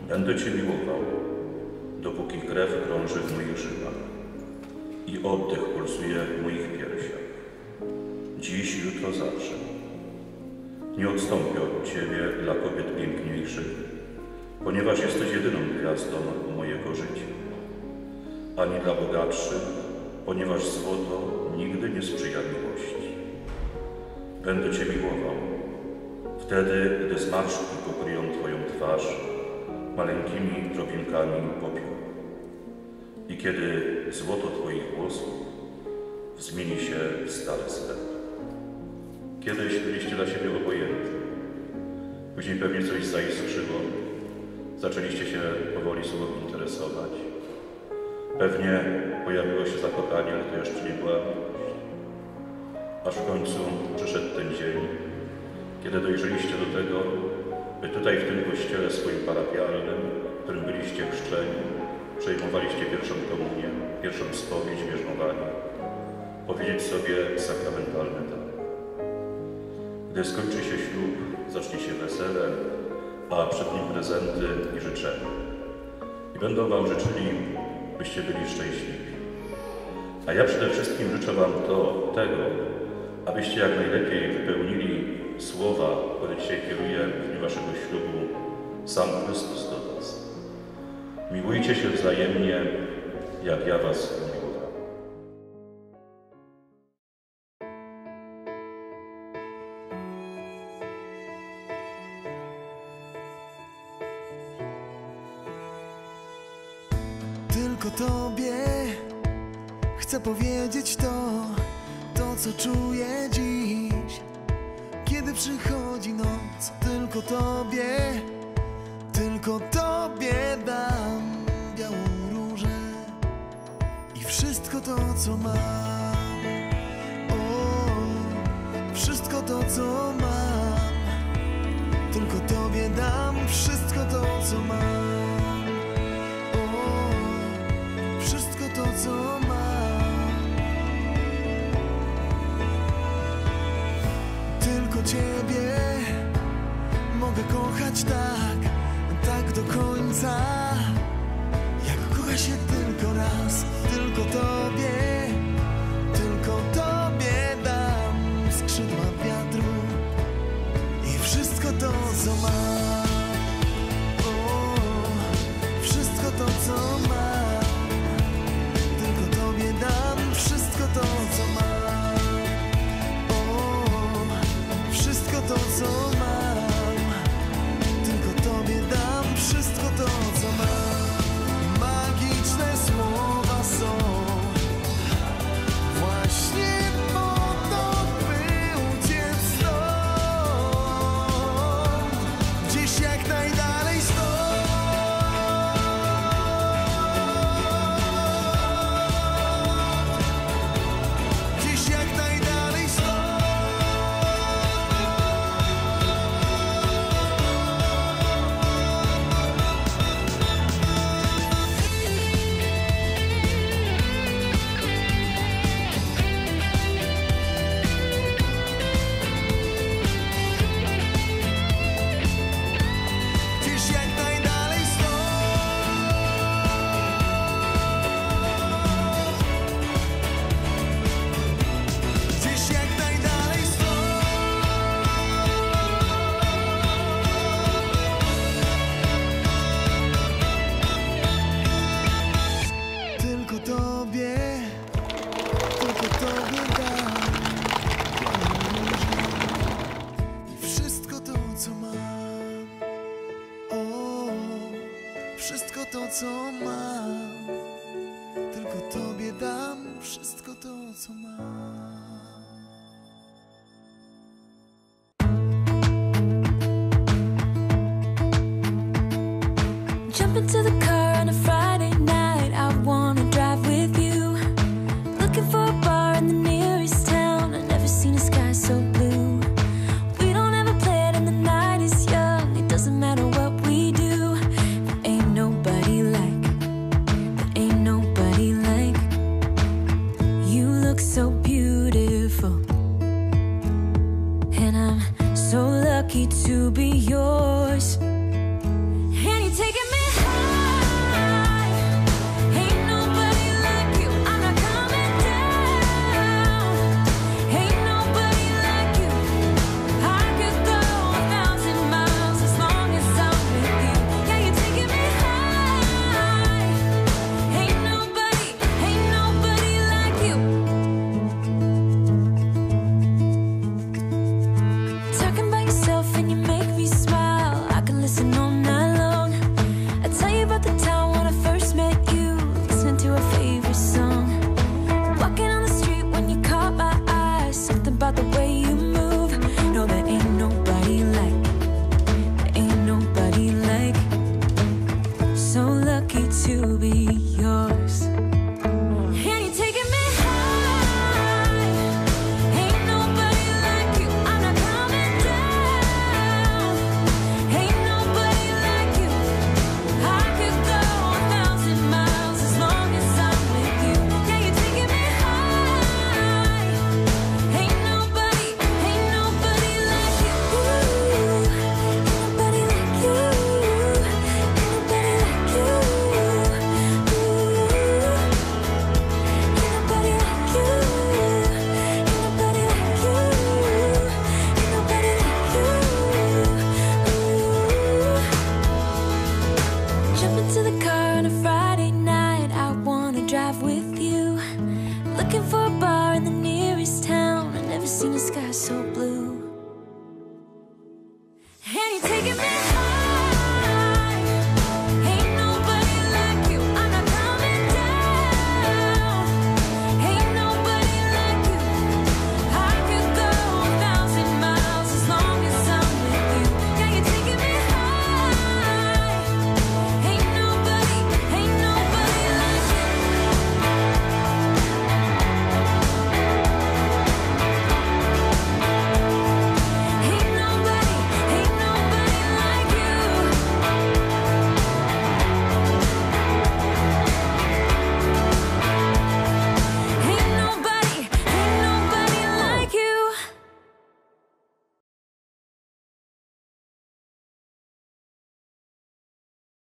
Będę Cię miłował, dopóki krew krąży w moich żyłach i oddech pulsuje w moich piersiach. Dziś, jutro, zawsze. Nie odstąpię od Ciebie dla kobiet piękniejszych, ponieważ jesteś jedyną gwiazdą mojego życia. Ani dla bogatszych, ponieważ złoto nigdy nie sprzyja miłości. Będę Cię miłował, wtedy, gdy zmarszczki pokryją Twoją twarz maleńkimi drobinkami popiołu i kiedy złoto Twoich włosów zmieni się w stale srebro. Kiedyś byliście dla siebie obojętni, później pewnie coś zaiskrzyło, zaczęliście się powoli sobą interesować. Pewnie pojawiło się zakochanie, ale to jeszcze nie była miłość. Aż w końcu przyszedł ten dzień, kiedy dojrzeliście do tego, by tutaj w tym kościele swoim parafialnym, w którym byliście chrzczeni, przejmowaliście pierwszą komunię, pierwszą spowiedź, bierzmowanie, powiedzieć sobie sakramentalne tak. Gdy skończy się ślub, zacznie się wesele, a przed nim prezenty i życzenia. I będą Wam życzyli, byście byli szczęśliwi. A ja przede wszystkim życzę Wam tego, abyście jak najlepiej wypełnili słowa, które dzisiaj kieruje w dniu Waszego ślubu sam Chrystus do Was. Miłujcie się wzajemnie, jak ja Was umiłowałem. Tylko Tobie chcę powiedzieć to co czuję dziś, kiedy przychodzi noc. Tylko Tobie dam białą różę i wszystko to, co mam. O, wszystko to, co mam. Tylko Tobie dam wszystko to, co mam. To, co mam. Tylko Ciebie mogę kochać tak do końca, jak kocha się tylko raz. Tylko Tobie dam skrzydła wiatru i wszystko to, co mam. O, wszystko to, co mam. Dam wszystko to, co mam. O, wszystko to, co mam. Tylko Tobie dam wszystko to, co mam. Magiczne słowa są właśnie po to, by uciec stąd, gdzieś jak najdalej stąd. Wszystko to, co mam, tylko Tobie dam wszystko to, co mam. Jump into the car on a Friday night, I wanna drive with you. Looking for a bar in the nearest town, I've never seen a sky so blue. We don't ever play it and the night is young, it doesn't matter what we do. So beautiful, and I'm so lucky to be yours. And you're taking me with you. Looking for a bar in the nearest town. I've never seen a sky so blue.